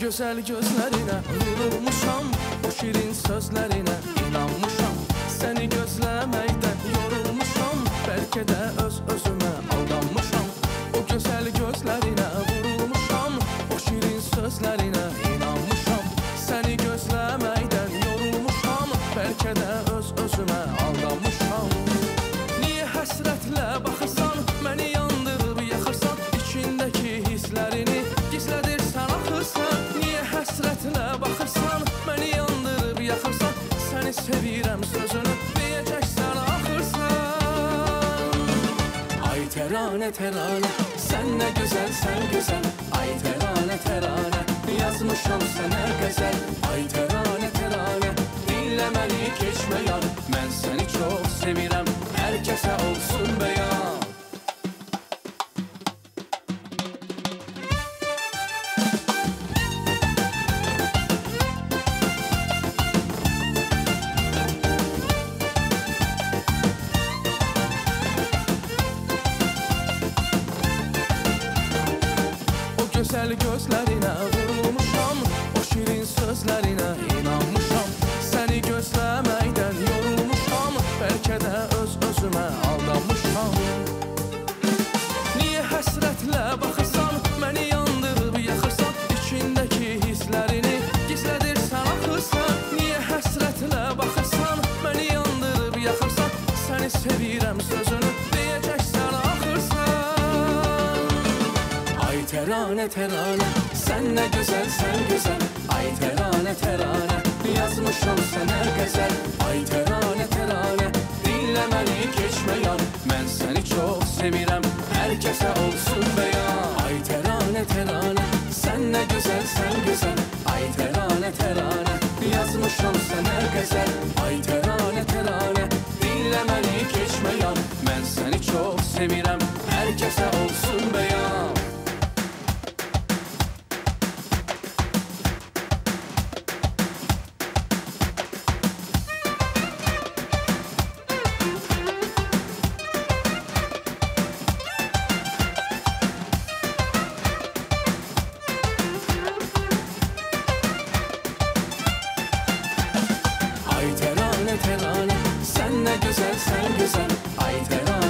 gözəl gözlərinə vurulmuşam, o şirin sözlərinə inanmışam. Səni gözləməkdən yorulmuşam, bəlkə də öz-özümə aldanmışam. O gözəl gözlərinə vurulmuşam, o şirin sözlərinə inanmışam. Səni gözləməkdən yorulmuşam, bəlkə də öz-özümə aldanmışam. Niyə həsrətlə baxırsan, məni yandırıb yaxırsan, içindəki hisslərini gizlədirsən axırsan. Niyə həsrətlə baxırsan, məni yandırıb yaxırsan, səni sevirəm sözünü deyəcəksən axırsan. Ay təranə, təranə, sən nə gözəlsən gözəl. Ay təranə, təranə, yazmışam sənə qəzəl. Ay təranə, təranə, dinlə məni keçmə yan. Mən səni çox sevirəm, hər kəsə olsun bəyan. Gözəl gözlərinə vurulmuşam, o şirin sözlərinə inanmışam. Səni gözləməkdən yorulmuşam, bəlkə də öz-özümə aldanmışam. Niyə həsrətlə baxırsan, məni yandırıb yaxırsan, içindəki hisslərini gizlədirsən axırsan. Niyə həsrətlə baxırsan, məni yandırıb yaxırsan, səni sevirəm sözünü deyəcəksən axırsan. Ay təranə, təranə, sən nə gözəlsən gözəl. Ay təranə, təranə, yazmışam sənə qəzəl. Ay təranə, təranə, dinlə məni keçmə yan. Mən səni çox sevirəm, hər kəsə olsun bəyan. Ay təranə, təranə, sən nə gözəlsən gözəl. Ay təranə, təranə, yazmışam sənə qəzəl. Ay təranə, təranə, dinlə məni keçmə yan. Mən səni çox sevirəm, hər kəsə olsun bəyan. Ay təranə, təranə, sən nə gözəlsən gözəl. Ay təranə